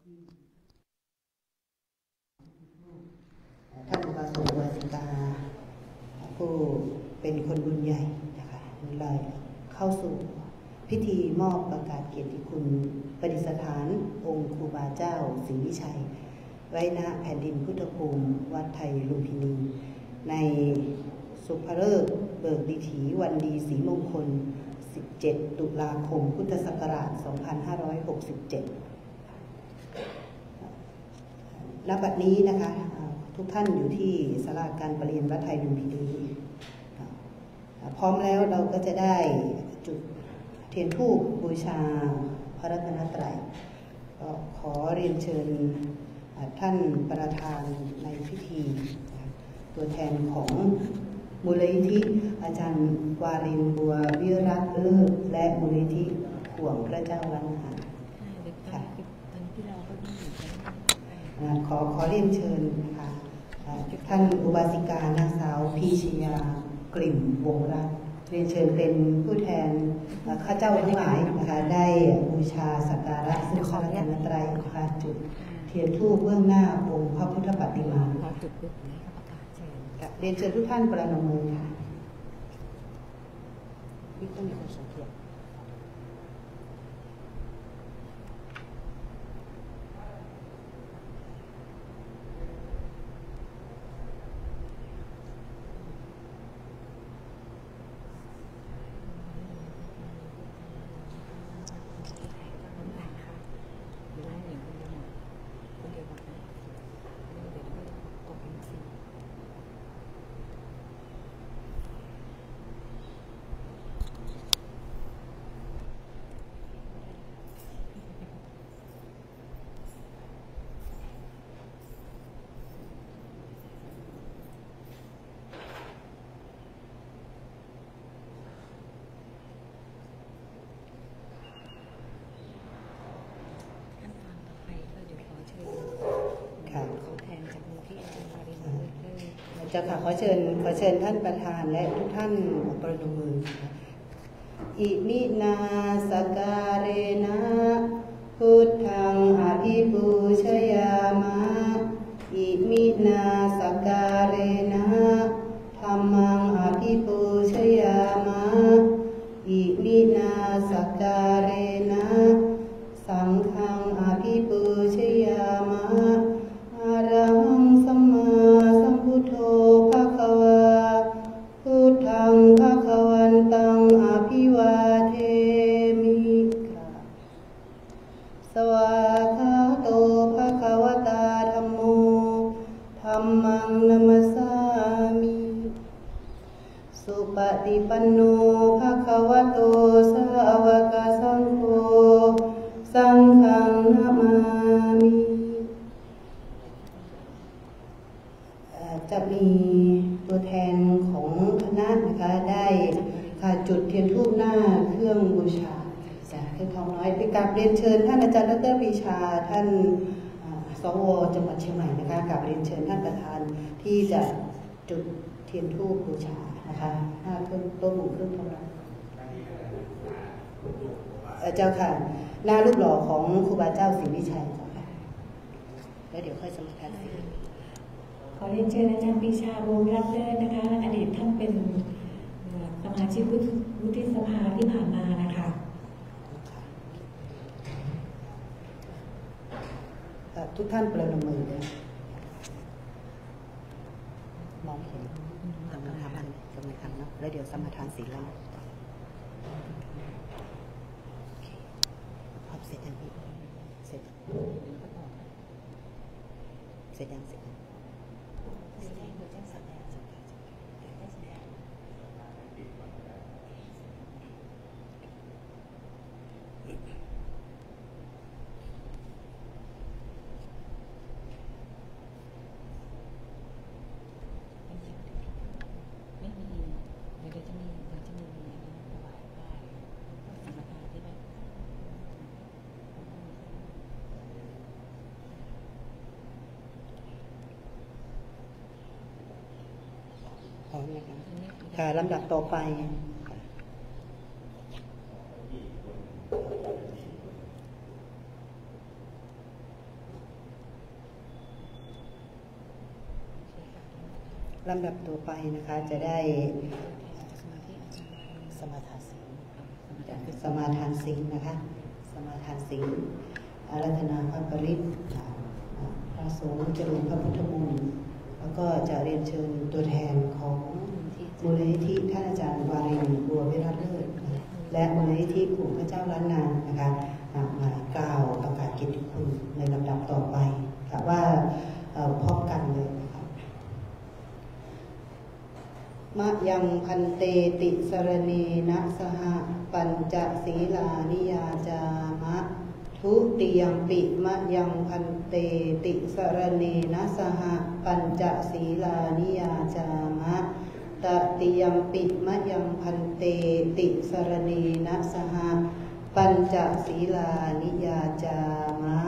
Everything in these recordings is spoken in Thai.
ท่านอุบาสกอุบาสิกาผู้เป็นคนบุญใหญ่นะคะเลยเข้าสู่พิธีมอบประกาศเกียรติคุณประดิษฐานองค์ครูบาเจ้าศรีวิชัยไว้ณแผ่นดินพุทธภูมิวัดไทยลุมพินีในสุภฤกษ์เบิกดิถีวันดีศรีมงคล17 ตุลาคมพุทธศักราช 2567 ณ บัดนี้นะคะทุกท่านอยู่ที่ศาลาการประเรียนวัดไทยลุมพินีพร้อมแล้วเราก็จะได้จุดเทียนธูปบูชาพระรัตนตรัยก็ขอเรียนเชิญท่านประธานในพิธีตัวแทนของมูลนิธิอาจารย์วารินบัววิรัตเลิศและมูลนิธิห่วงพระเจ้าล้านนาค่ะขอเรียนเชิญนะคะท่านอุบาสิกานางสาวพีชยากลิ่นวงรัตน์เรียนเชิญเป็นผู้แทนข้าเจ้าทั้งหลายนะคะได้บูชาสักการะซึ่งพระรัตนตรัยนะคะจุดเทียนธูปเบื้องหน้าองค์พระพุทธปฏิมาเรียนเชิญทุกท่านประนมมือค่ะวิต้องมีคนสังเกตเจ้าค่ะขอเชิญท่านประธานและทุกท่านประนมมืออิมินาสการเรนะพุทธังอภิปูชยามะอิมินาสการเรนะธัมมังอภิปูชยามะอิมินาสการเรนะสังฆังอภิปูชยามะอะระหังสัมมาสัมพุทโธภควาพุทธังภควันตังอภิวาเทมิสวากขาโตภควตาธัมโมธัมมังนัมสสามิสุปฏิปันโนภควโตสาวกสังโฆสังฆังนะมามิจะมีตัวแทนของคณะนะคะได้จุดเทียนธูปหน้าเครื่องบูชาจากเครื่องทองน้อยไปกราบเรียนเชิญท่านอาจารย์ดร.ปรีชาท่านสว.จังหวัดเชียงใหม่นะคะกราบเรียนเชิญท่านประธานที่จะจุดเทียนธูปบูชานะคะหน้าเครื่องโต๊ะหมู่เครื่องทองน้อยเจ้าค่ะหน้ารูปหล่อของครูบาเจ้าศรีวิชัยเจ้าค่ะแล้วเดี๋ยวค่อยสมาทานศีลขอเรียนเชิญอาจารย์ปรีชาบัววิรัตเลิศนะคะอดีตท่านเป็นสมาชิกวุฒิสภาที่ผ่านมานะคะทุกท่านประนมมือเลยมองเห็นกำลังทำเนาะแล้วเดี๋ยวสมาทานศีลแล้วพร้อมเสร็จยังพี่เสร็จยังพร้อมนะคะค่ะลำดับต่อไปขลำดับต่อไปนะคะจะได้สมาทานศีลนะคะสมาทานศีลอาราธนาพระปริตพระสงฆ์เจริญพระพุทธมนต์แล้วก็จะเรียนเชิญตัวแทนของมูลนิธิท่านอาจารย์วารินบัววิรัตเลิศและมูลนิธิกลุ่มพระเจ้าล้านนานะคะมากล่าวประกาศเกียรติคุณในลำดับต่อไปค่ะว่าพร้อมกันเลยนะคะมะยังพันเตติสรเนนะสหปัญจศีลานิยาจามะทุติยมปิมะยังพันเตติสรเนนะสหปัญจศีลานิยาจามะตติยมปิมะยังพันเตติสรเนนะสหปัญจศีลานิยาจามะ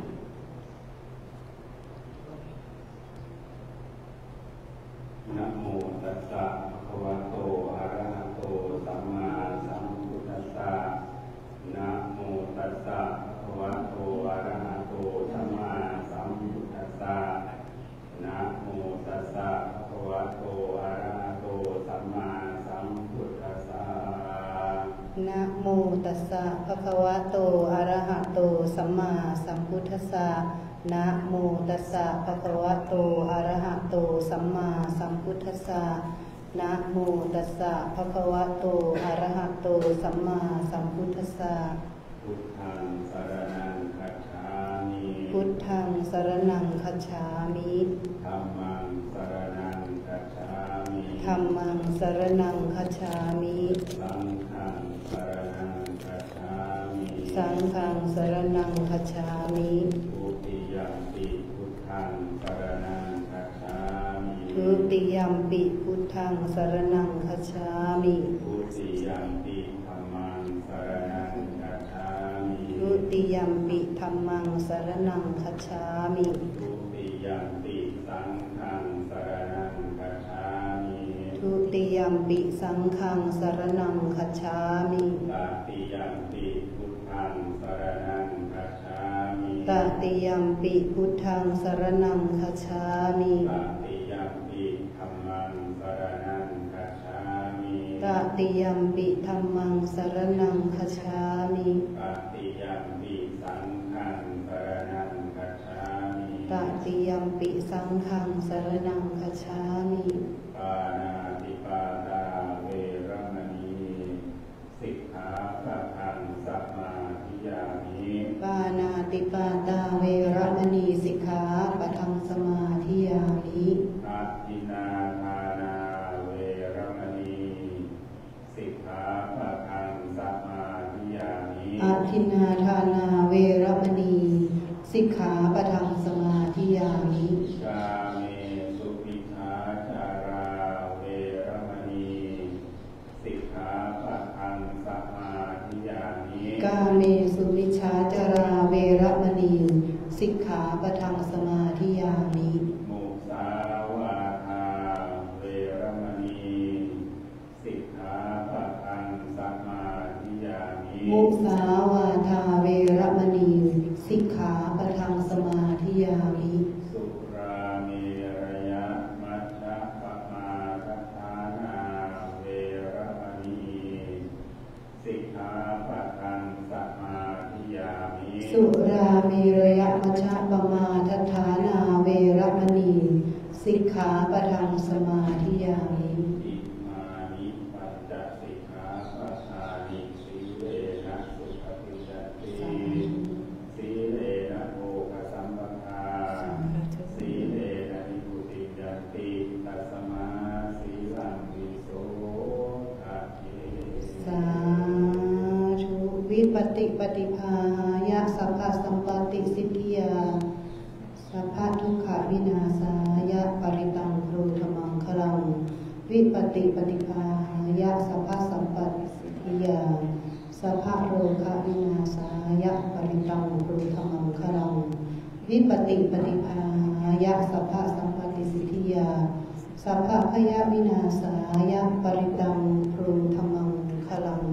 นะโมตัสสะภะคะวะโตอะระหะโตสัมมาสัมพุทธัสสะนะโมตัสสะภะคะวะโตอะระหะโตสัมมาสัมพุทธัสสะนะโมตัสสะภะคะวะโตอะระหะโตสัมมาสัมพุทธัสสะนะโมตัสสะภะคะวะโตอะระหะโตสัมมาสัมพุทธัสสะนะโมตัสสะภะคะวะโตอะระหะโตสัมมาสัมพุทธัสสะนะโมตัสสะภะคะวะโตอะระหะโตสัมมาสัมพุทธัสสะพุทธังสรณังคัจฉามิพุทธังสรณังคัจฉามิธัมมังสรณังคัจฉามิธัมมังสรณังคัจฉามิสังฆังสรณังคัจฉามิสังฆังสรณังคัจฉามิทุติยัมปิพุทธังสรณังคัจฉามิทุติยัมปิพุทธังสรณังคัจฉามิทุติยัมปิธัมมังสรณังคัจฉามิทุติยัมปิธัมมังสรณังคัจฉามิทุติยัมปิสังฆังสรณังคัจฉามิทุติยัมปิสังฆังสรณังคัจฉามิตติยัมปิพุทธังสรณังคัจฉามิตติยัมปิพุทธังสรณังคัจฉามิตติยัมปิธัมมังสรณังคัจฉามิตติยัมปิธัมมังสรณังคัจฉามิตติยัมปิสังฆังสรณังคัจฉามิตติยัมปิสังฆังสรณังคัจฉามิปานาติปาตาเวรมณีสิกขาปะทังสัมมาทิฏฐิมิปานาติปาตาเวรมณีสิกขาปะทังสมาธิยามิอาทินนาทานาเวรมณีสิกขาปะทังสัมมาทิฏฐิมิอาทินนาทานาเวรมณีสิกขาปะทังสมาธิยามิกาเมสุมิชฌาจาราเวรมณีสิกขาปะทังสัมมาทิฏฐิมิกาเมสุมิชฌาจาราเวรมณีสิกขาปะทังสมาธิยามิมุสาวาทาเวรมณีสิกขาปะทังสัมมาทิฏฐิมิมุสาวาทาเวรมณีสิกขาปะทังสมาธิยามิสุราเมรยมัชฌะปมาทัฏฐานาเวรมณีสิกขาปะทังสัมมาทิฏฐิมิสุราเมรยมัชฌะปมาทัฏฐานาเวรมณีสิกขาปะทังสมาธิยามิอิมานิปัญจสิกขาปะทานิสีเลนะสุขติยัตติสีเลนะโภคสัมปทาสีเลนะนิพุติยัตติตัสมาสีลังวิโสทะเยสาธุวิปติปฏิภาหายะสัพพสัมปติสิทธิยาสัพพทุกขวินาศายะปริตังครูธมังคลังวิปติปฏิภาหายะสัพพสัมปติสิทธิยาสัพพโรควินาศายะปริตังครูธมังคลังวิปติปฏิภาหายะสัพพสัมปติสิทธิยาสัพพพยวินาศายะปริตังครูธมังคลัง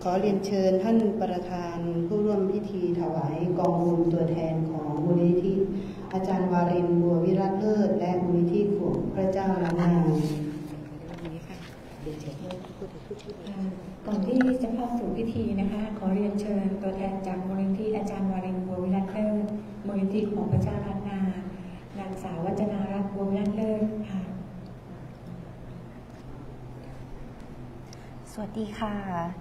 ขอเรียนเชิญท่านประธานผู้ร่วมพิธีถวายกองบุญตัวแทนของมูลนิธิอาจารย์วารินบัววิรัตเลิศและมูลนิธิข่วงพระเจ้าล้านนาก่อนที่จะเข้าสู่พิธีนะคะขอเรียนเชิญตัวแทนจากมูลนิธิอาจารย์วารินบัววิรัตเลิศมูลนิธิของพระเจ้าล้านนานางสาววัจนารัตน์บัววิรัตเลิศค่ะสวัสดีค่ะ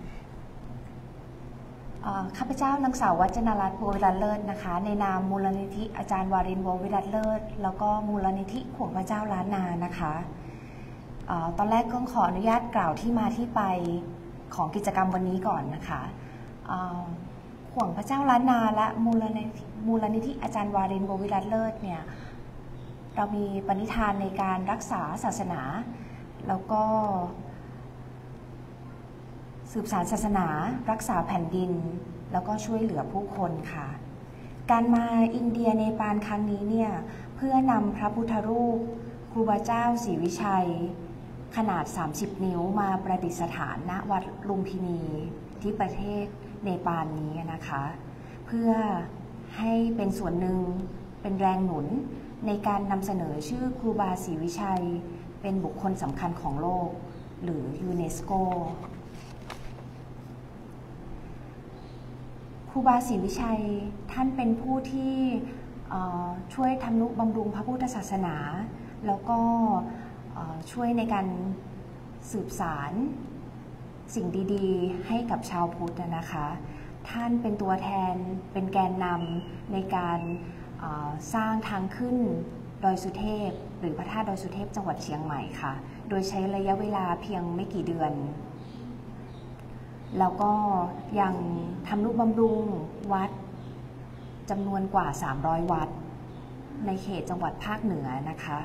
ข้าพเจ้านางสาววัจนารัตน์บัววิรัตเลิศนะคะในนามมูลนิธิอาจารย์วารินบัววิรัตเลิศแล้วก็มูลนิธิข่วงพระเจ้าล้านนานะคะตอนแรกก็ขออนุญาตกล่าวที่มาที่ไปของกิจกรรมวันนี้ก่อนนะคะข่วงพระเจ้าล้านนาและมูลนิธิอาจารย์วารินบัววิรัตเลิศเนี่ยเรามีปณิธานในการรักษาศาสนาแล้วก็สืบสานศาสนารักษาแผ่นดินแล้วก็ช่วยเหลือผู้คนค่ะการมาอินเดียเนปาลครั้งนี้เนี่ยเพื่อนำพระพุทธรูปครูบาเจ้าศรีวิชัยขนาด30นิ้วมาประดิษฐานณวัดลุมพินีที่ประเทศเนปาลนี้นะคะเพื่อให้เป็นส่วนหนึ่งเป็นแรงหนุนในการนำเสนอชื่อครูบาศรีวิชัยเป็นบุคคลสำคัญของโลกหรือยูเนสโกครูบาศรีวิชัยท่านเป็นผู้ที่ช่วยทำนุบำรุงพระพุทธศาสนาแล้วก็ช่วยในการสืบสารสิ่งดีๆให้กับชาวพุทธนะคะท่านเป็นตัวแทนเป็นแกนนำในการสร้างทางขึ้นดอยสุเทพหรือพระธาตุดอยสุเทพจังหวัดเชียงใหม่ค่ะโดยใช้ระยะเวลาเพียงไม่กี่เดือนแล้วก็ยังทำนุบำรุงวัดจำนวนกว่า300วัดในเขตจังหวัดภาคเหนือนะคะ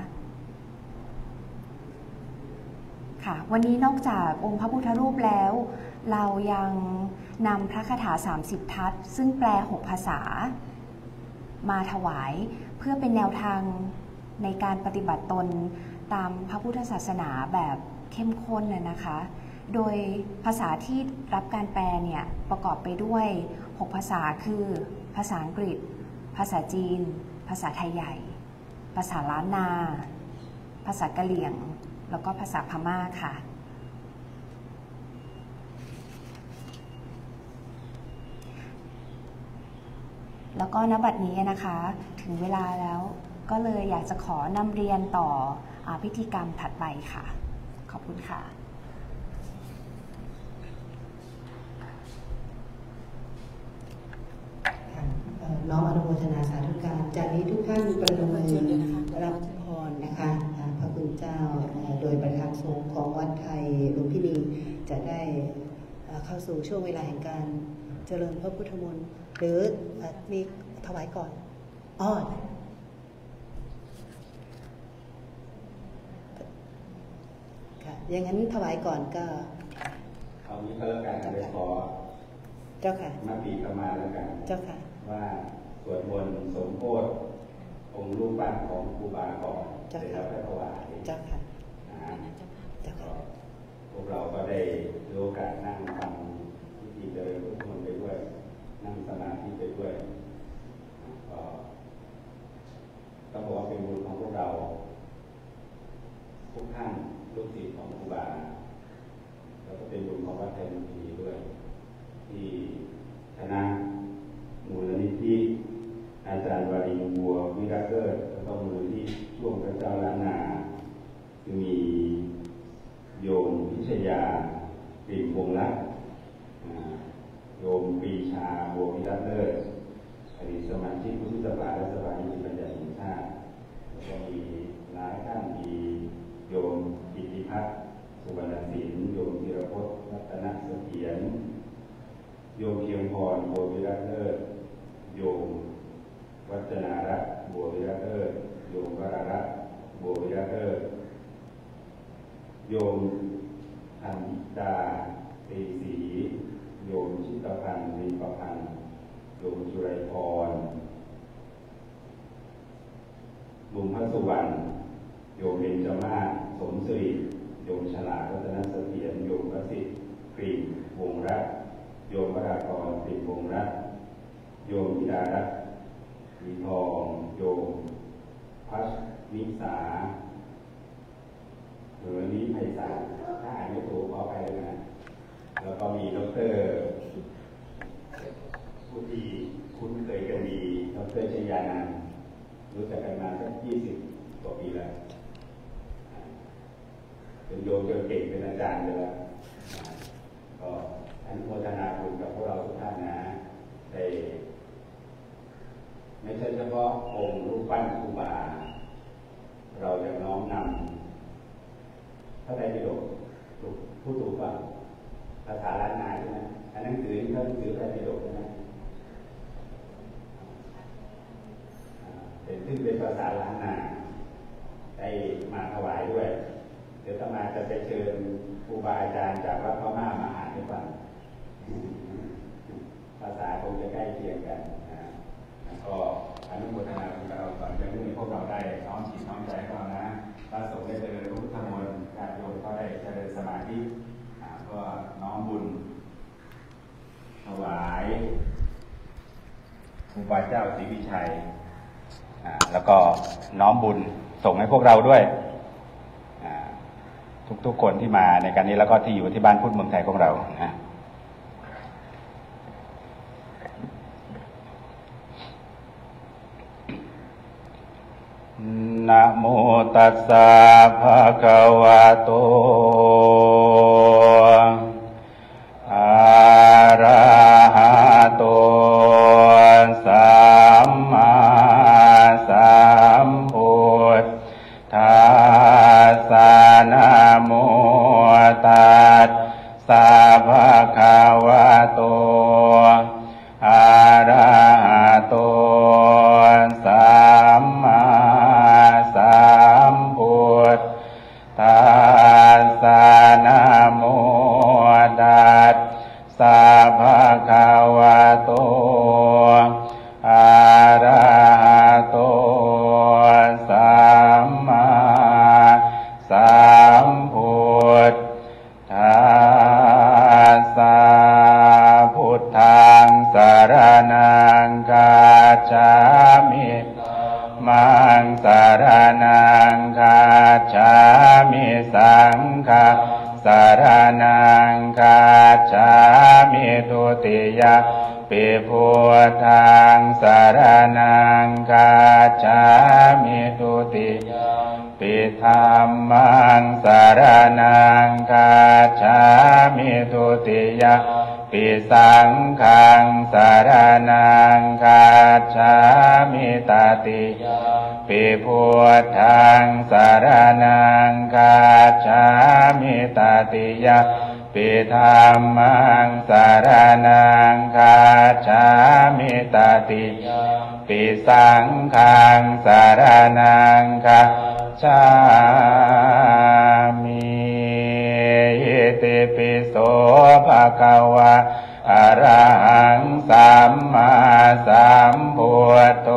ค่ะวันนี้นอกจากองค์พระพุทธรูปแล้วเรายังนำพระคาถา30ทัศน์ซึ่งแปล6ภาษามาถวายเพื่อเป็นแนวทางในการปฏิบัติตนตามพระพุทธศาสนาแบบเข้มข้นนะคะโดยภาษาที่รับการแปลเนี่ยประกอบไปด้วย6ภาษาคือภาษาอังกฤษภาษาจีนภาษาไทยใหญ่ภาษาล้านนาภาษากะเหรี่ยงแล้วก็ภาษาพม่าค่ะแล้วก็ณบัดนี้นะคะถึงเวลาแล้วก็เลยอยากจะขอนำเรียนต่อพิธีกรรมถัดไปค่ะขอบคุณค่ะน้อมอนุโมทนาสาธุการจากนี้ทุกท่านประนมมือรับพรนะคะพระคุณเจ้าโดยประธานสงฆ์ของวัดไทยลุมพินีจะได้เข้าสู่ช่วงเวลาแห่งการเจริญพระพุทธมนต์หรือมีถวายก่อนค่ะอย่างนั้นถวายก่อนก็เอานี้ก็แล้วกันไปขอเจ้าค่ะมาปีประมาณแล้วกันเจ้าค่ะว่าสวดมนต์สมโภชองค์รูปปั้นของครูบาก่อนเสร็จแล้วก็ถวายเจ้าค่ะเจ้าค่ะพวกเราก็ได้มีโอกาสนั่งฟังพิธีเจริญพุทธมนต์ไปด้วยนั่งสมาธิไปด้วยก็ต้องบอกว่าเป็นบุญของพวกเราทุกท่านลูกศิษย์ของครูบาแล้วก็เป็นบุญของวัดไทยลุมพินีด้วยที่คณะมูลนิธิอาจารย์วารินบัววิรัตเลิศแล้วก็มูลนิธิช่วงพระเจ้าล้านนามีโยมพิชยากลิ่นวงรักโยมปรีชาบัววิรัตเลิศอดีตสมาชิกวุฒิสภาและสภานิติบัญญัติแห่งชาติแล้วก็มีหลายท่านมีโยมกิติพัฒน์สุวรรณศิลป์โยมธีรพจน์รัตนเสถียรโยมเพียงพรบัววิรัตเลิศโยมวัจนารัตน์บัววิรัตเลิศโยมวรารัตน์บัววิรัตเลิศโยมธันดาตีศรีโยมชิตพันธ์ริมประพันธ์โยมจุไรพรบุญพระสุวรรณโยมเบญจมาศสมสิริโยมฉลาดรัตนเสถียรโยมประสิทธิ์กลิ่นวงรัตน์โยมวรากรสิงห์วงศ์รัตน์โยมธิดารัตน์มีทองโยมพัชวิสาหรือนี้ไพศาลถ้าอ่านไม่ถูกขอไปเลยนะแล้วก็มีดร.ผู้ที่คุ้นเคยกันดีดร.ชยานันท์รู้จักกันมาสัก20 กว่าปีแล้วเป็นโยมจนเก่งเป็นอาจารย์เลยแล้วก็อนุโมทนาบุญกับพวกเราทุกท่านนะได้ไม่ใช่เฉพาะองค์รูปปั้นครูบาเราจะน้อมนำพระไตรปิฎกผู้ถูกว่าภาษาล้านนาใช่ไหมอันนั้นคือพระหนังสือพระไตรปิฎกใช่ไหมเป็นภาษาล้านนาได้มาถวายด้วยเดี๋ยวต่อมาจะไปเชิญครูบาอาจารย์จากวัดพม่ามาอ่านให้ฟังภาษาคงจะใกล้เคียงกันนะแล้วก็อนุโมทนาบุญกับเราก่อนจะให้พวกเราได้น้อมจิตน้อมใจเรานะพระสงฆ์ได้เจริญพุทธมนต์ญาติโยมก็ได้เจริญสมาธิก็น้อมบุญถวายครูบาเจ้าศรีวิชัยแล้วก็น้อมบุญส่งให้พวกเราด้วยทุกคนที่มาในการนี้แล้วก็ที่อยู่ที่บ้านพุทธเมืองไทยของเรานะนะโมตัสสะภะคะวะโตอะระหะโตสัมมาสัมพุทธัสสะนะโมตัสสะภะคะวะโตอะระหะโตสัมมาสัมพุทธัสสะนะโมตัสสะภะคะวะโตอะระหะโตสัมมาสัมพุทธัสสะพุทธังสรณังคัจฉามิมังสรณังคัจฉามิสังฆังสรณังคัจฉามิทุติยะปิพุทธังสรณังคัจฉามิทุติยะปิธัมมังสรณังคัจฉามิทุติยะปิสังฆังสรณังคัจฉามิตติยะปิพุทธังสรณังคัจฉามิตติยะปิธัมมังสรณังคัจฉามิตติยะปิสังฆังสรณังคัจฉามิอิติปิโสภะคะวะอะระหังสัมมาสัมพุทโธ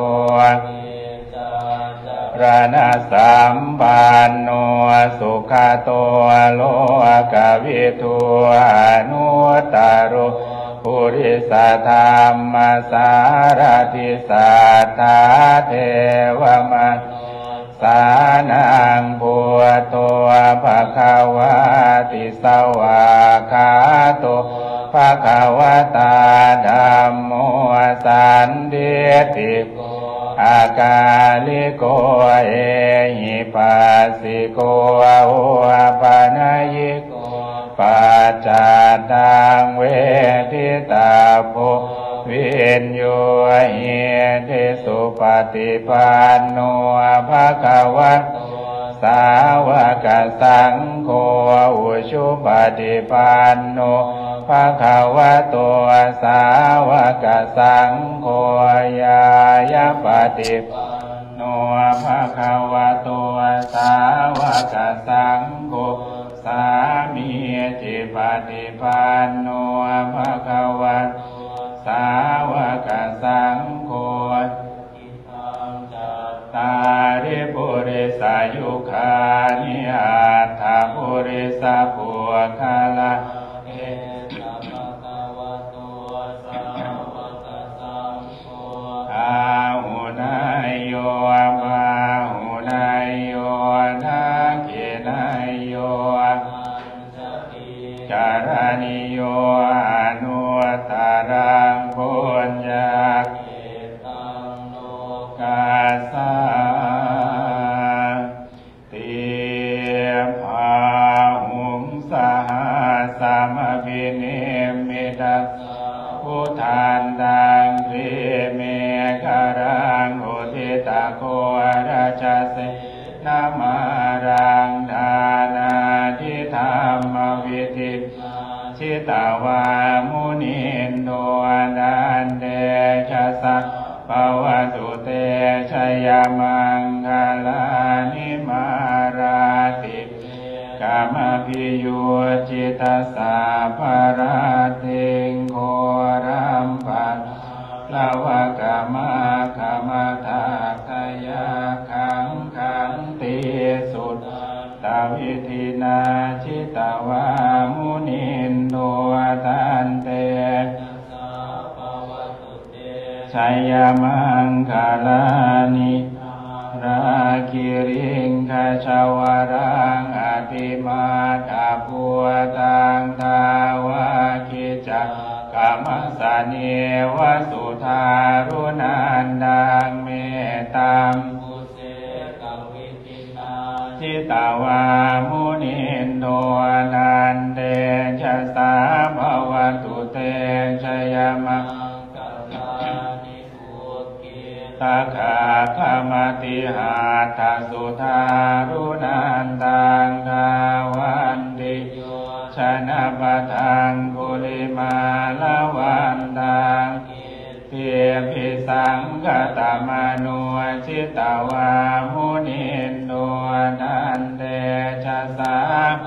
รณะสัมปันโนสุขโตโลกวิทูอนุตตรปุริสธรรมสารติสัทธาเทวมนุษย์สานังพุทโธภคะวะติสวากขาโตภคะวะตาธัมโมสันติติโกอากาลิโกเอหิปัสสิโกโอปะนะยิโกปัจจัตตังเวทิตาโพวินโยหิทิสุปฏิปันโนภะคะวะโตสาวกสังโฆอุชุปฏิปันโนภะคะวะโตสาวกสังโฆญายะปฏิปันโนภะคะวะโตสาวกสังโฆสามีจิปฏิปันโนภะคะวะโตสาวกสังโฆตาริปุริสายุคานิอัตถปุริสาภุคละเอตภะคะวะโตญญาเกตังโลกาสาติภาหุงสหัสสมวินิมิตัสพุทธันตังเรเมฆรังอุทิตโกราชเสนามารังทานาทิธรรมวิธิชิตาวามุนินโดนันเดชะสัพพวตุเตชยมังคลานิมาราติกามพิยุจิตสาภราติงโครัมปัสลาวกามะขมทาทายาขังขันติสุตตวิธินาชิตาวามุนินโดตันเตชัยยมังคลานิราคิริงคชาวรังอติมาตาภูตังทาวาคิจักกามัสสเนวสุธารุนันดังเมตตัมปุเสกวิทินาจิตาวามุนินโดนันเดชะสาภวตุเตชยมังตาขาคามติหาทาสุธารุนันตังทาวันติชนะปะทังกุลิมาลาวันตังเทียพิสังกตมโนชิตาวามุนินโดนันเดชะสา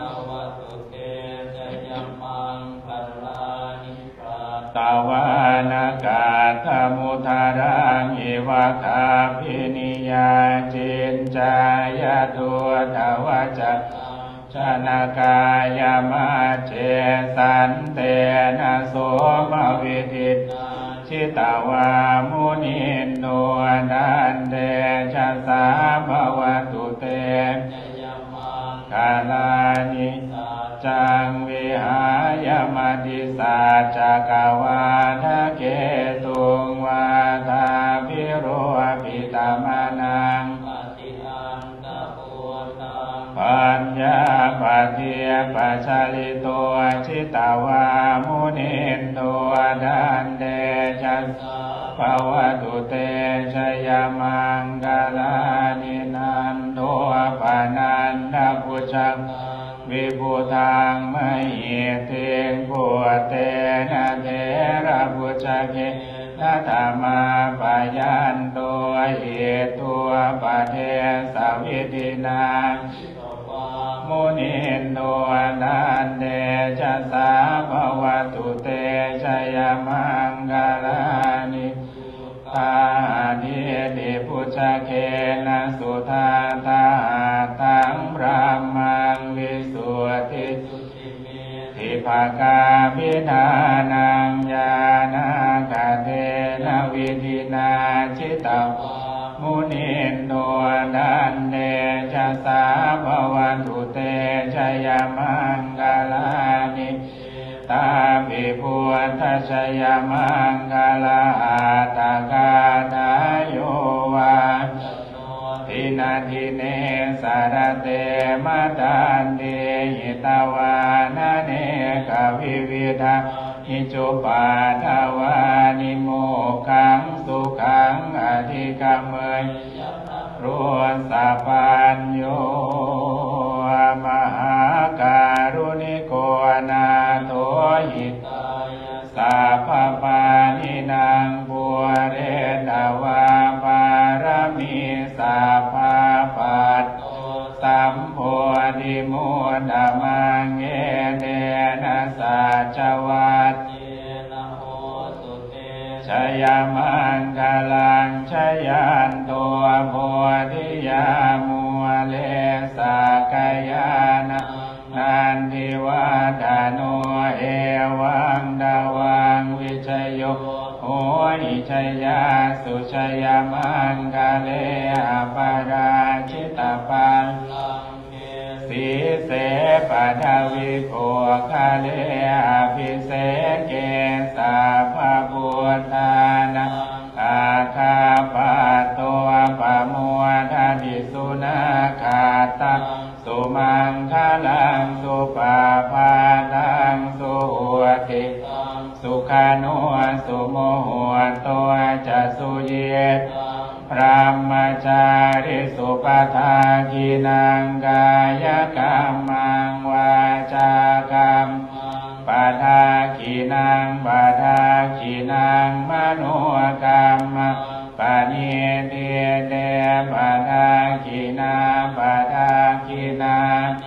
ตาวานากาธมุทารังอิวะคาภินิยาจินจายาตุทวจักชนากายามาเจสันเตนะโสมวิทิตชิตาวามุนินโดนันเดชะสาภวตุเตคาลานิจังวิหายมติสาจักวาทะเกตุงวาทาภิโรปิตามานังปัญญาปเทียปัจฉลิโตชิตาวามุนินโดดันเดชะภวตุเตชยมังคลานินันโทปนันทพุชังวิภูทังมหิเทงพุเตนะเทระพุชเกนะธรรมาปยันโตเหตุปะเทสวิธินามุนินโดนันเดชะสาภวตุเตชยมังคลานิตาทิติพุชเกนะสุธาตาตังพระมังวิสุทธิทิภกาภิธานังญาณกเทนะวิธินาชิตาวามุนินโดนันเดชะสาภวตุเตชยมังคลานิตาภิพุทธชยมังคลาตากาทายโยวาทินาทิเนสารเตมตันเดหิตาวานะเนกวิวิธานิจุปาทวานิโมขังสุขังอธิกามเมยรุสัพพัญโยมหาการุณิโกนาโถหิตสัพพปานินางบัวเรตวาปารมีสัพพปัตโตสัมโพธิมุตตมังเอเดนะสัจวัตชยมังคลังชยันโตโพธิยามุเลสากายานะนันทิวัฏาโนเอวังดาวังวิชโยโหอิชยาสุชยมังคเลอปาราชิตปัลลังเสสีเสปัทวิโภคะเลอภิเสเกสาภาพุทธานังอาคาปะตัวปะมัวทัติสุนาคาตังสุมังคลังสุปาปาตังสุหัวติสุขานุสุโมหัวตัวจะสุเยตพระมจาริสุปทาคีนังกายกรรมังวาจากรรมปทาคีนังปทาคีนังมโนกรรมปณิเทเตปทาคีนาปทาคีนา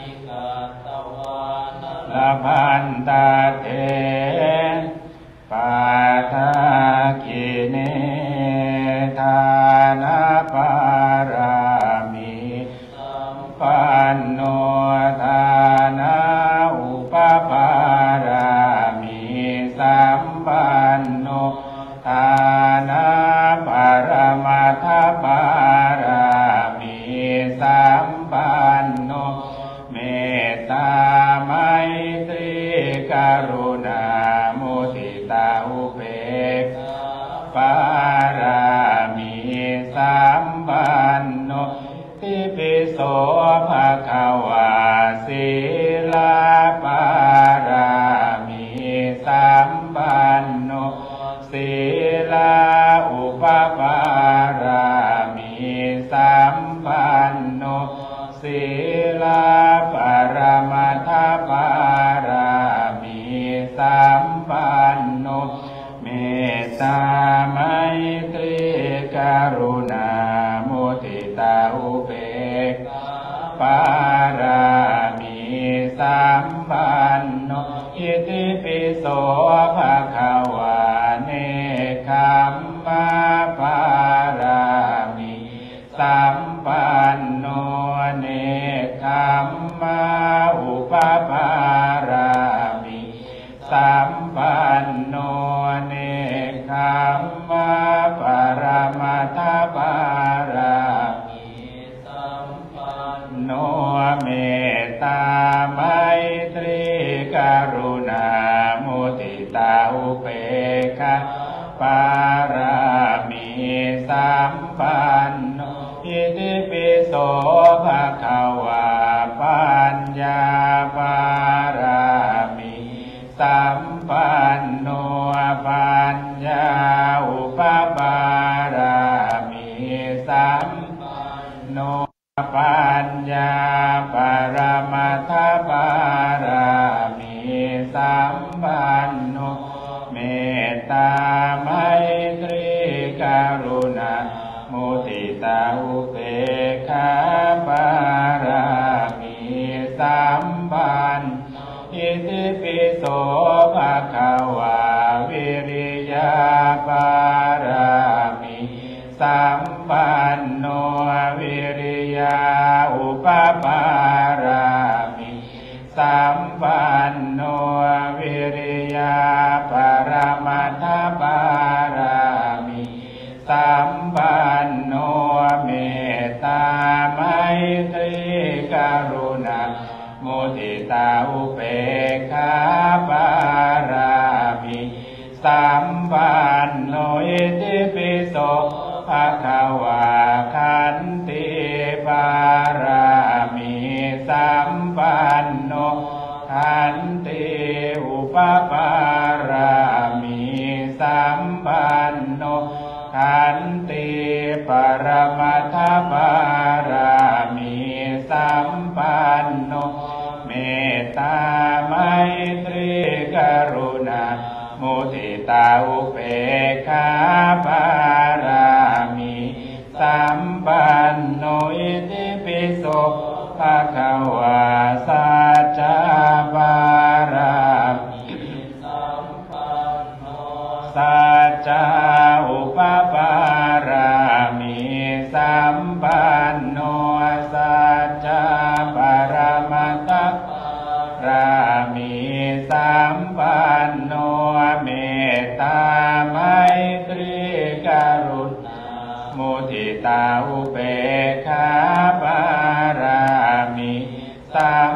ละพันตาเตปทาคีเนทานาปารามิปันโนทานาอุปปารามิสัมปันโนทานาปรมัตถปารามิสัมปันโนเมตตาไมตรีกรุณามุทิตาอุเบกขาปารามิสัมปันโนทิปิโสภะคะวาศีลปารามิสัมปันโนศีลอุปปารามิสัมปันโนศีลปรมัตถปารามิสัมปันโนเมตตาไมตรีกรุณามุทิตาอุเบกขาปารามิสัมปันโนอิติปิโสภะคะวะเนกขัมมะปารามิสัมปันโนเนกขัมมะอุปปารามิสัมปันโนเนกขัมมะปรมัตถปารามิสัมปันโนเมตตาไมตรีกรุณามุทิตาอุเบกขาปารามิสัมปันโนอิติปิโสภะคะวะปัญญาปารามิสัมปันโนปัญญาอุปปารามิสัมปันโนปัญญาปรมัตถปารามิสัมปันโนเมตตาไมตรีกรุณามุทิตาอุเบกขาปารามิสัมปันอิติปิโสภะคะวะวิริยาปารามิสัมปันโนวิริยาอุปปารามิสัมปันโนวิริยาปรมัตถปารามิสัมปันโนเมตตาไมตรีกรุณามุทิตาอุเบกขาปารามิสัมปันโนอิติปิโสภะคะวะขันติปารามิสัมปันโนขันติอุปปารามิสัมปันโนขันติปรมัตถปารามิสัมปันโนเมตตาไมตรีกรุณามุทิตาอุเบกขาปารามิสัมปันโนอิติปิโสภะคะวะสัจจปารามิสัมปันโนสัจจอุปปารามิสัมปันโนสัจจปรมัตถปารามิสัมปันโนเมตตาไมตรีกรุณามุทิตาอุเบกขาปารามิสั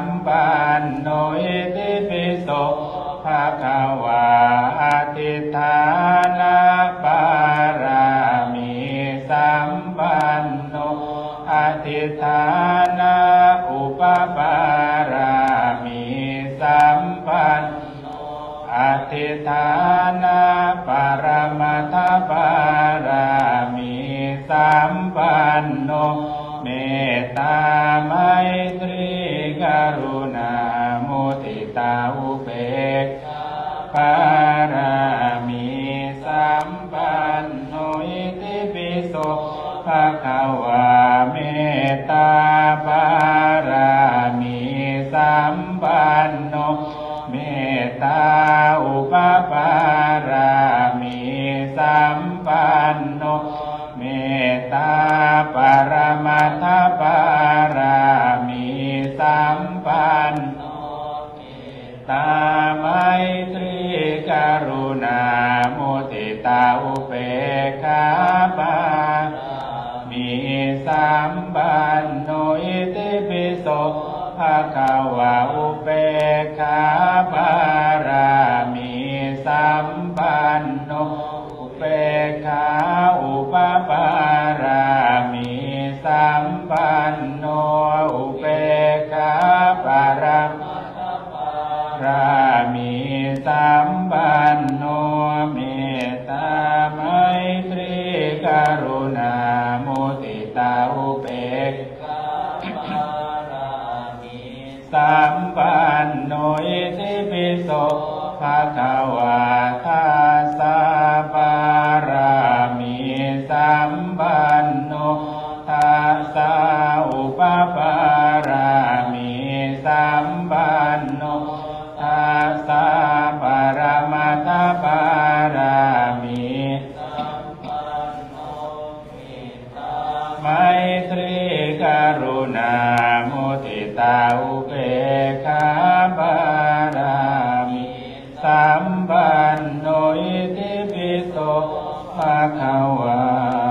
วาอธิฐานะบารมีสัมปันโนอธิฐานะอุปบารมีสัมปันโนอธิฐานะปรมัตถบารมีสัมปันโนเมตตาไมตรีกรุณามุทิตาอุเบกขาปารามีสัมปันโนอิติปิโสภะคะวะเมตตาปารามีสัมปันโนเมตตาอุปปารามีสัมปันโนเมตตาปรมัตถปารามีสัมปันโนเมตตาไมตรีกรุณามุทิตาอุเบกขาปารามีสัมปันโนอิติปิโสภะคะวะอุเบกขาปารามีสัมปันโนอุเบกขาอุปปารามีสัมปันโนอุเบกขาปรมัตถปารามีสัมปันโนเมตตาไมตรีกรุณามุทิตาอุเบกขาปารามีสัมปันโนอิติปิโสภะคะวะทาสะปารามีสัมปันโนทัสสะอุปปารามีสัมปันโนทัสสะปรมัตถปารามีสัมปันโนเมตตาไมตรีกรุณามุทิตาอุเบกขาปารามีสัมปันโนอิติปิโสภะคะวะ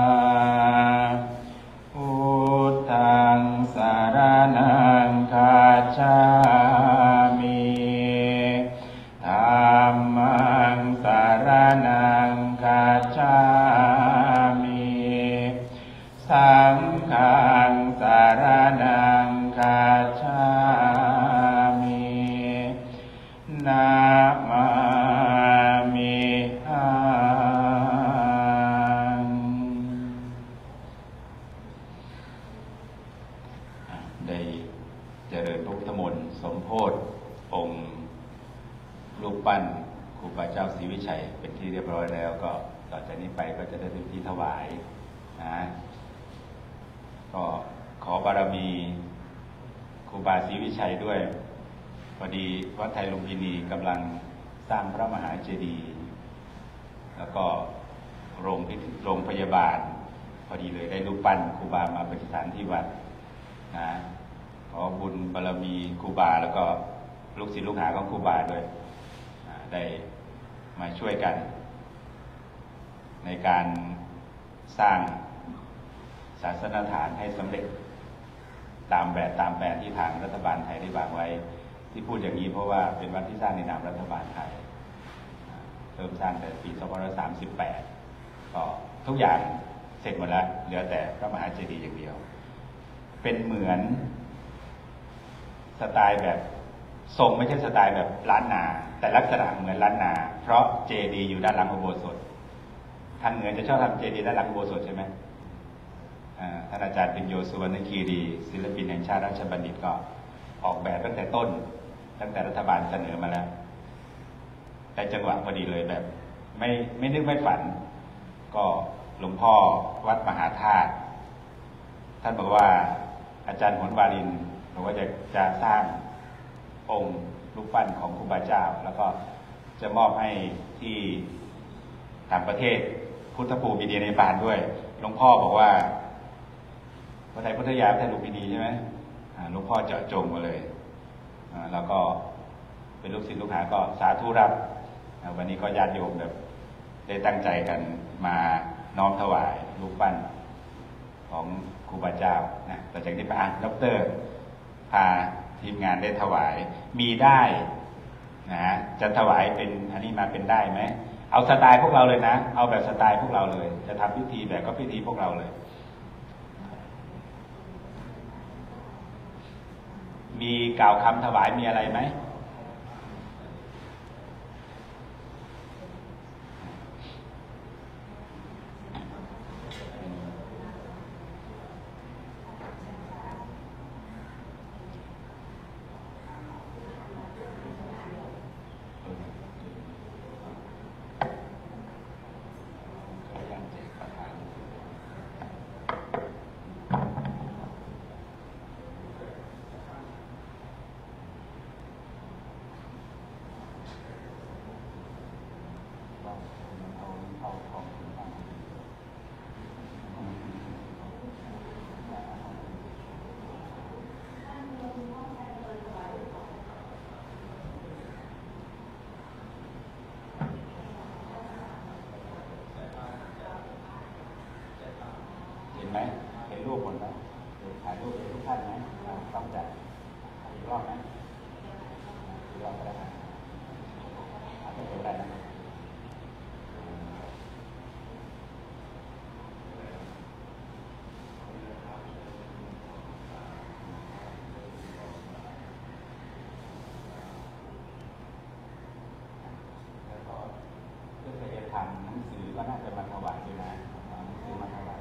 พุทธังสรณังคัจฉามิธัมมังสรณังคัจฉามิสังฆังสรณังคัจฉามินะมามิหังได้เจริญพระพุทธมนต์สมโภชองค์รูปปั้นครูบาเจ้าศรีวิชัยเป็นที่เรียบร้อยแล้วก็ต่อจากนี้ไปก็จะได้เป็นที่ถวายนะก็ขอบารมีครูบาศรีวิชัยด้วยพอดีวัดไทยลุมพินีกำลังสร้างพระมหาเจดีย์แล้วก็โรงพยาบาลพอดีเลยได้รูปปั้นครูบามาประดิษฐานที่วัดนะขอบุญบารมีครูบาแล้วก็ลูกศิษย์ลูกหาของครูบาด้วยได้มาช่วยกันในการสร้างศาสนฐานให้สำเร็จตามแผนที่ทางรัฐบาลไทยได้วางไว้ที่พูดอย่างนี้เพราะว่าเป็นวัดที่สร้างในนามรัฐบาลไทยเริ่มสร้างแต่ปี2538ก็ทุกอย่างเสร็จหมดแล้วเหลือแต่พระมหาเจดีย์อย่างเดียวเป็นเหมือนสไตล์แบบทรงไม่ใช่สไตล์แบบล้านนาแต่ลักษณะเหมือนล้านนาเพราะเจดีย์อยู่ด้านหลังอุโบสถทางเหนือจะชอบทำเจดีย์ด้านหลังอุโบสถใช่ไหมท่านอาจารย์ปิญโยสุวรรณคีรีศิลปินแห่งชาติราชบัณฑิตก็ออกแบบตั้งแต่ต้นตั้งแต่รัฐบาลเสนอมาแล้วแต่จังหวะพอดีเลยแบบไม่นึกไม่ฝันก็หลวงพ่อวัดมหาธาตุท่านบอกว่าอาจารย์ผลวารินบอกว่าจะสร้างองค์รูปปั้นของครูบาเจ้าแล้วก็จะมอบให้ที่ต่างประเทศพุทธภูมิเดียในบานด้วยหลวงพ่อบอกว่าพระไตรพุทธยาพระไตรลุมพินีใช่ไหมหลวงพ่อเจาะจงมาเลยแล้วก็เป็นลูกศิษย์ลูกหาก็สาธุรับวันนี้ก็ญาติโยมแบบได้ตั้งใจกันมาน้อมถวายรูปปั้นของครูบาเจ้านะต่อจากนี้ไปดร.พาทีมงานได้ถวายมีได้นะจะถวายเป็นอันนี้มาเป็นได้ไหมเอาสไตล์พวกเราเลยนะเอาแบบสไตล์พวกเราเลยจะทำพิธีแบบก็พิธีพวกเราเลยมีกล่าวคำถวายมีอะไรไหมไหมเห็นรูปหมดไหมถ่ายรูปทุกท่านไหมต้องจัดอีกรอบไหมอีกรอบก็ได้อาจจะเป็นได้นะแล้วก็เรื่องจะทำหนังสือก็น่าจะมาถวายด้วยนะหนังสือมาถวาย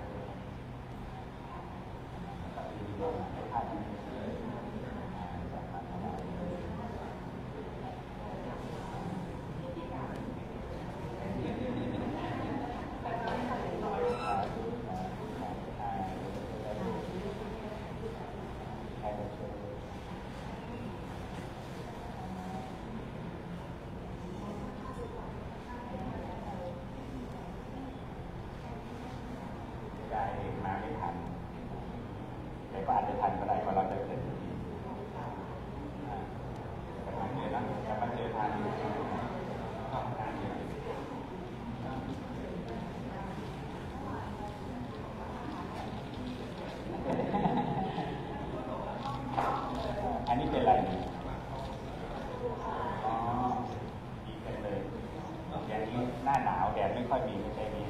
มาไม่ทันแต่ก็อาจจะทันก็ได้เพราะเราจะเสร็จทีแต่มาเจอแล้วแต่มาเจอทันอันนี้เป็นอะไรอ๋อดีกันเลยอย่างนี้หน้าหนาวแดดไม่ค่อยมีไม่ใช่นี้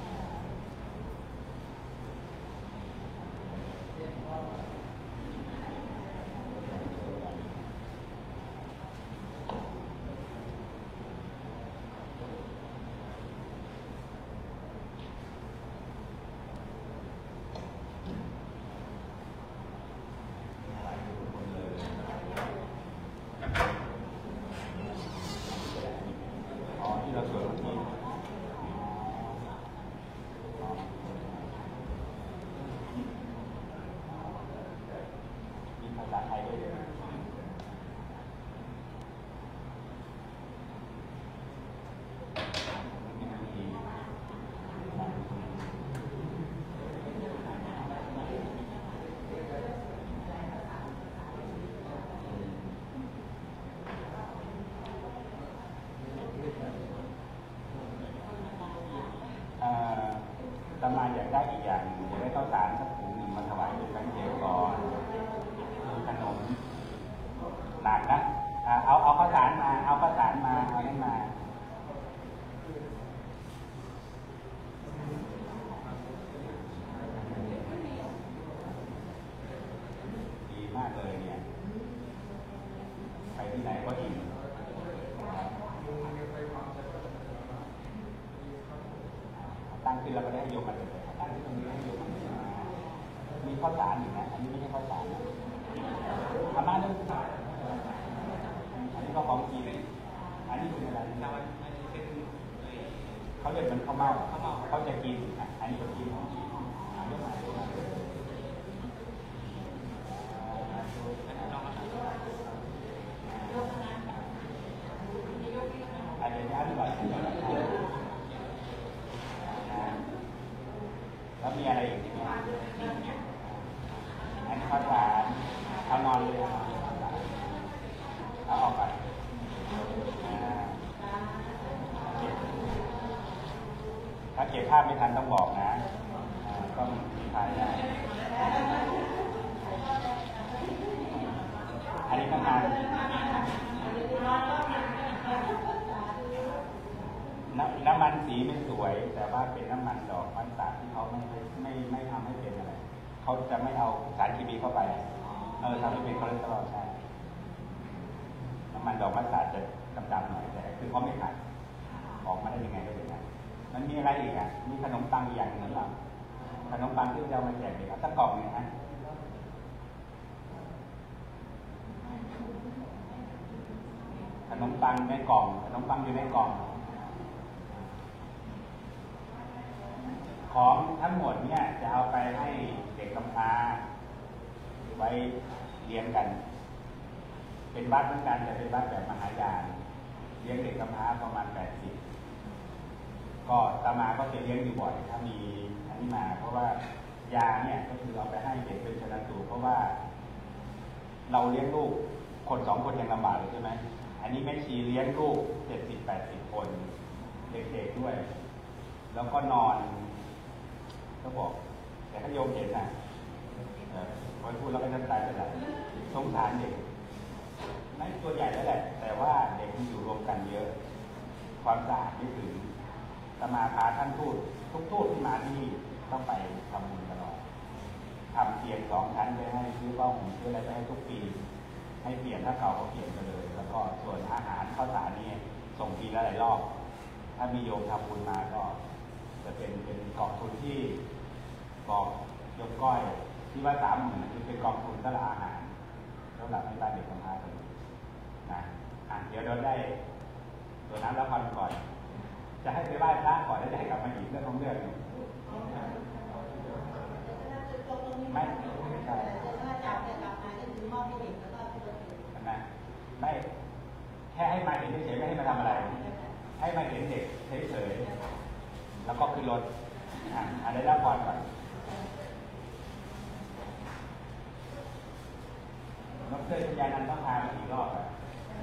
เราสวดที่มีภาษาไทยด้วยตมาอยากได้อีกอย่างอยากได้ข้าวสารสักถุงหนึ่งมาถวายเป็นแบงค์เดียวก่อนขนมหนักนะเอาข้าวสารมาเอาข้าวสารมาเอานั่นมาดีมากเลยเนี่ยไปที่ไหนก็อิ่มตั้งขึ้นแล้วก็ได้โยมมาเลยตั้งขึ้นตรงนี้ให้โยมมามีข้าวสารอยู่นะอันนี้ไม่ใช่ข้าวสารอาม่าเรื่องอันนี้ก็ของกินอันนี้เป็นอะไรเขาเรียกมันข้าวเม่าเขาจะกินอันนี้ก็กินของกินเรื่องอะไรอันนี้อธิบายแล้วมีอะไรอีกอันนี้ข้าวสารเอานอนเลยเอาออกไปถ้าเก็บภาพไม่ทันต้องบอกนะต้องถ่ายได้อันนี้ทำงานน้ำมันสีไม่สวยแต่ว่าเป็นน้ำมันดอกมันสาที่เขาไม่ทำให้เป็นอะไรเขาจะไม่เอาสารเคมีเข้าไปทำให้เป็นคอเลสเตอรอลใช่น้ำมันดอกมันสาจะดำๆหน่อยแต่คือเขาไม่ขัดออกมาได้ยังไงก็เป็นอย่างนั้นมันมีอะไรอีกอ่ะมีขนมปังอย่างหนึ่งหรือเปล่าขนมปังที่จะเอามาแจกเด็กสักกล่องนึงนะขนมปังในกล่องขนมปังอยู่ในกล่องของทั้งหมดเนี่ยจะเอาไปให้เด็กกำพร้าไว้เลี้ยงกันเป็นวัดเหมือนกันแต่เป็นวัดแบบมหายานเลี้ยงเด็กกำพร้าประมาณ80ก็ตามาก็จะเลี้ยงอยู่บ่อยถ้ามีอันนี้มาเพราะว่ายาเนี่ยก็คือเอาไปให้เด็กเป็นชนะสูตรเพราะว่าเราเลี้ยงลูกคน2 คนยังลำบากเลยใช่ไหมอันนี้แม่ชีเลี้ยงลูก70-80 คนเด็กๆด้วยแล้วก็นอนก็บอกแต่ถ้าโยมเห็นนะพอพูดแล้วก็จะตายไปแล้วสงสารเด็กไม่ตัวใหญ่แล้วแหละแต่ว่าเด็กมันอยู่รวมกันเยอะความสะอาดไม่ถึงสมาพาท่านทูตทุกทูตที่มาที่นี่ต้องไปทำบุญตลอดทำเตียง2 ชั้นไปให้ซื้อบ้องซื้ออะไรไปให้ทุกปีให้เปลี่ยนถ้าเก่าก็เปลี่ยนไปเลยแล้วก็ส่วนอาหารข้าวสารนี่ส่งปีละหลายรอบถ้ามีโยมทำบุญมาก็จะเป็นกองทุนที่บอกยกก้อยที่ว่า30,000คือเป็นกองทุนสำหรับอาหารสำหรับให้บ้านเด็กกำพร้าเลยนะเดี๋ยวเราได้ตัวน้ำแล้วพรก่อนจะให้ไปไหว้พระก่อนแล้วจะให้กลับมาอีกเรื่องของเรื่องไม่ใช่นะไม่แค่ให้มาเห็นเฉยๆไม่ให้มาทำอะไรให้มาเห็นเด็กเฉยๆแล้วก็ขึ้นรถได้รับพรก่อนน้องเคยพยานันต้องพามากี่รอบอะ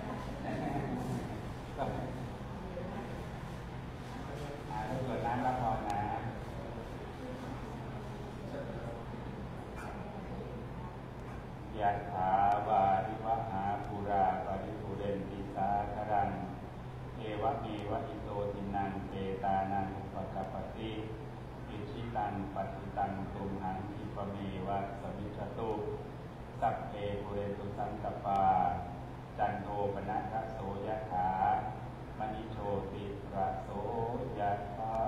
ถ้าเกิดน้ำรับพรนะยะถาวาริวหาปุราปริปุเรนติสาคารังเอวะเมวะอิโตทินังเปตานังอุปกัปปติอิชิตังปฏิตังตุมหังคิปเมวะสมิจตุสัพเพปุเรตุสังกปาจันโทปนะระโสยะถามณิโชติระโสยะถา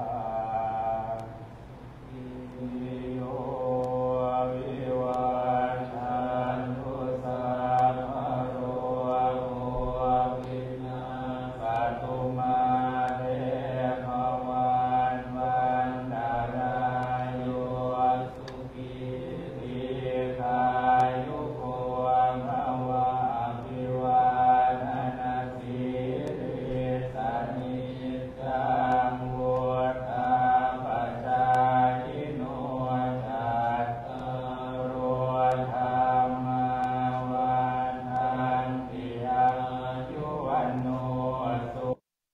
อิโยวิวัชชันตุสัพพะโรโควินาศตุมาเตภวันวันตรายโยสุขีทีขายุโกภวะอภิวาทนาสีริสนิจังวุฒาปัจจายโนจัตตารโอธรรมวันทันติอายุวันโนสุ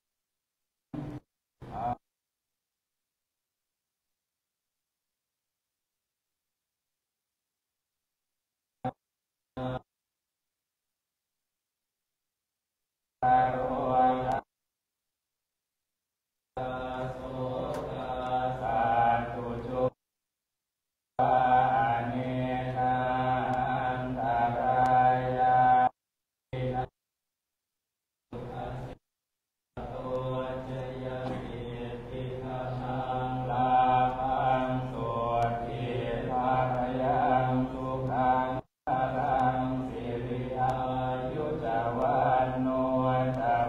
ขโรโสสาธุจุปาเนนาอันตรายาโตจยติติฆานังลาภังโสติภาคยังสุขังพลังสิริอายุจวันโนจ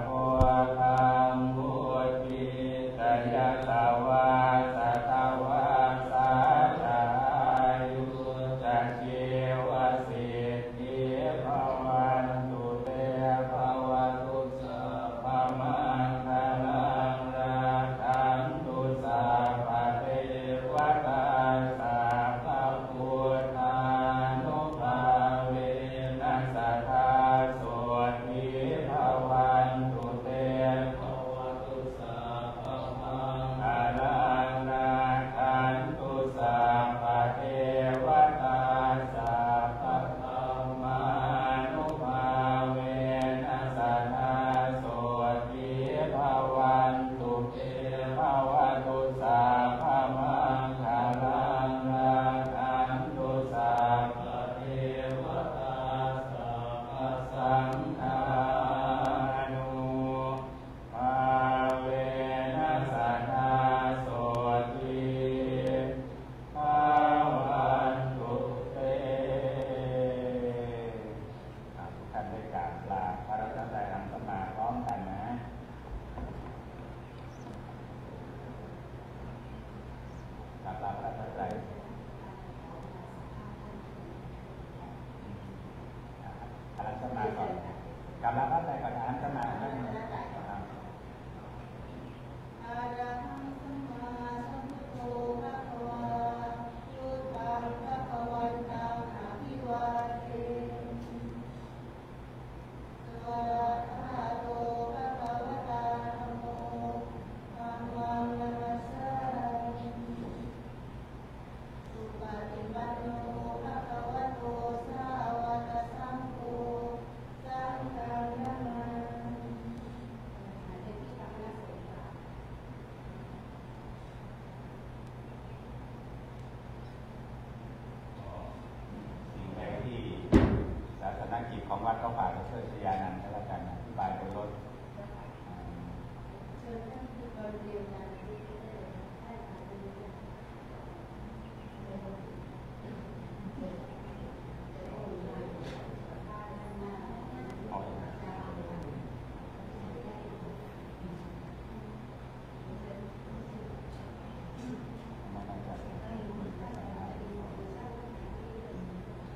กิจของวัดก็ฝากดร.ชยานันท์ก็แล้วกันอธิบายบนรถ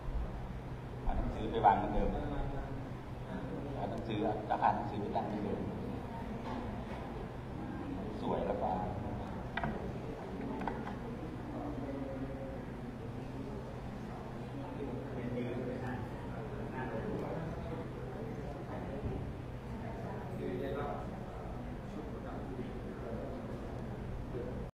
ไปวางเหมือนเดิมเอาหนังสือราคาหนังสือไปตั้งเหมือนเดิม